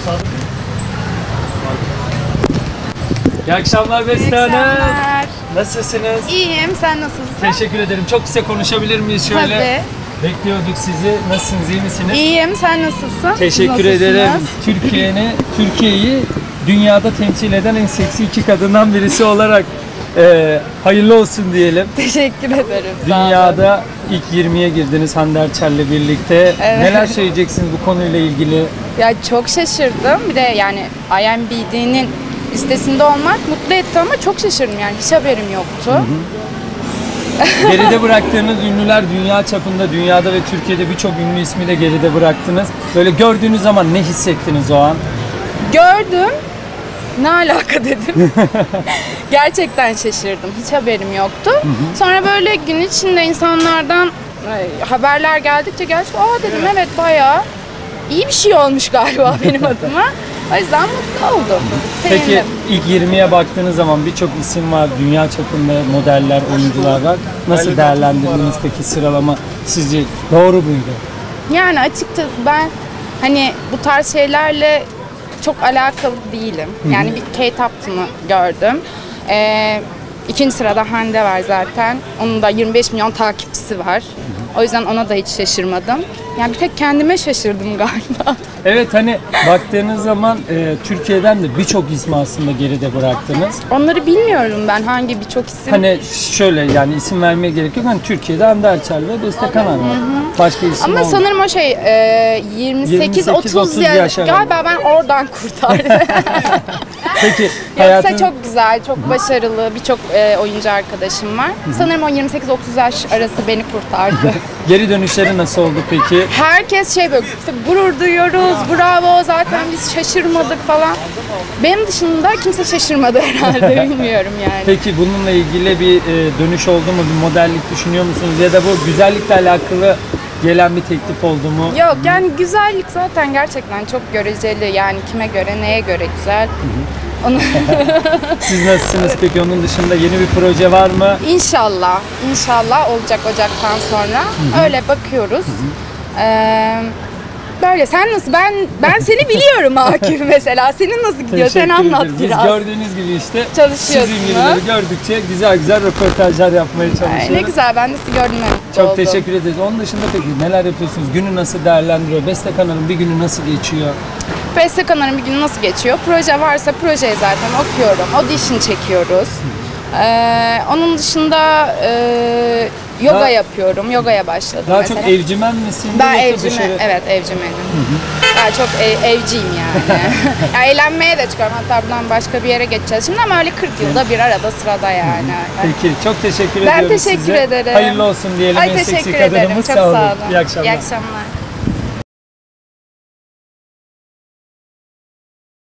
İyi akşamlar Beste Hanım. Nasılsınız? İyiyim, sen nasılsın? Teşekkür ederim. Çok kısa konuşabilir miyiz şöyle? Tabii. Bekliyorduk sizi. Nasılsınız, iyi misiniz? İyiyim, sen nasılsın? Teşekkür ederim. Türkiye'yi dünyada temsil eden en seksi iki kadından birisi olarak hayırlı olsun diyelim. Teşekkür ederim. Dünyada ilk 20'ye girdiniz Hande Erçel'le birlikte. Evet. Neler söyleyeceksiniz bu konuyla ilgili? Ya çok şaşırdım. Bir de yani IMDb'nin listesinde olmak mutlu etti ama çok şaşırdım yani hiç haberim yoktu. Geride bıraktığınız ünlüler dünya çapında, dünyada ve Türkiye'de birçok ünlü ismi de geride bıraktınız. Böyle gördüğünüz zaman ne hissettiniz o an? Gördüm. Ne alaka dedim. Gerçekten şaşırdım. Hiç haberim yoktu. Sonra böyle gün içinde insanlardan haberler geldikçe gerçekten dedim evet bayağı iyi bir şey olmuş galiba benim adıma. O yüzden mutlu oldum. Peki Sevindim. ilk 20'ye baktığınız zaman birçok isim var, dünya çapında modeller, oyuncular var. Nasıl değerlendirdiniz peki sıralama sizce doğru muydu? Yani açıkçası ben hani bu tarz şeylerle çok alakalı değilim. Yani bir Kate Upton'u gördüm. İkinci sırada Hande var zaten. Onun da 25 milyon takipçisi var. O yüzden ona da hiç şaşırmadım. Yani bir tek kendime şaşırdım galiba. Evet hani baktığınız zaman Türkiye'den de birçok ismi aslında geride bıraktınız. Onları bilmiyorum ben hangi birçok isim. Hani şöyle yani isim vermeye gerek yok. Hani Türkiye'de Hande Erçel ve Beste Kanar var. Başka isim ama olmadı. sanırım o şey 28-30 yaş galiba ben oradan kurtardım. Peki Yoksa çok güzel, çok başarılı birçok oyuncu arkadaşım var. Sanırım o 28-30 yaş arası beni kurtardı. Geri dönüşleri nasıl oldu peki? Herkes şey böyle işte gurur duyuyoruz, bravo zaten biz şaşırmadık falan. Benim dışında kimse şaşırmadı herhalde bilmiyorum yani. Peki bununla ilgili bir dönüş oldu mu? Bir modellik düşünüyor musunuz? Ya da bu güzellikle alakalı gelen bir teklif oldu mu? Yok yani güzellik zaten gerçekten çok göreceli yani kime göre neye göre güzel. Onu Siz nasılsınız peki? Onun dışında yeni bir proje var mı? İnşallah olacak Ocak'tan sonra. Öyle bakıyoruz. Böyle sen nasıl? Ben seni biliyorum Akif mesela. Senin nasıl gidiyor? Sen anlat ederim. biraz. Biz gördüğünüz gibi işte Çalışıyorsunuz. siz ünlüleri gördükçe güzel röportajlar yapmaya çalışıyoruz. Ne güzel ben de sizi gördüm. Çok teşekkür ederiz. Onun dışında peki neler yapıyorsunuz? Günü nasıl değerlendiriyor? Beste Kanar'ın bir günü nasıl geçiyor? Beste Kanar'ın bir günü nasıl geçiyor? Proje varsa projeyi zaten okuyorum. Audition çekiyoruz. Onun dışında yoga yapıyorum. Yogaya başladım Daha mesela. çok evcimen misin? Ben evcimen. Evet evcimenim. Daha çok evciyim yani. Ya eğlenmeye de çıkıyorum. Hatta buradan başka bir yere geçeceğiz şimdi ama öyle 40 yılda bir arada sırada yani. Peki çok teşekkür Ben ediyoruz teşekkür size. ederim. Hayırlı olsun diyelim. Ay en seksi teşekkür ederim. kadınımız. Çok Sağ olun. sağ olun. İyi akşamlar. İyi akşamlar.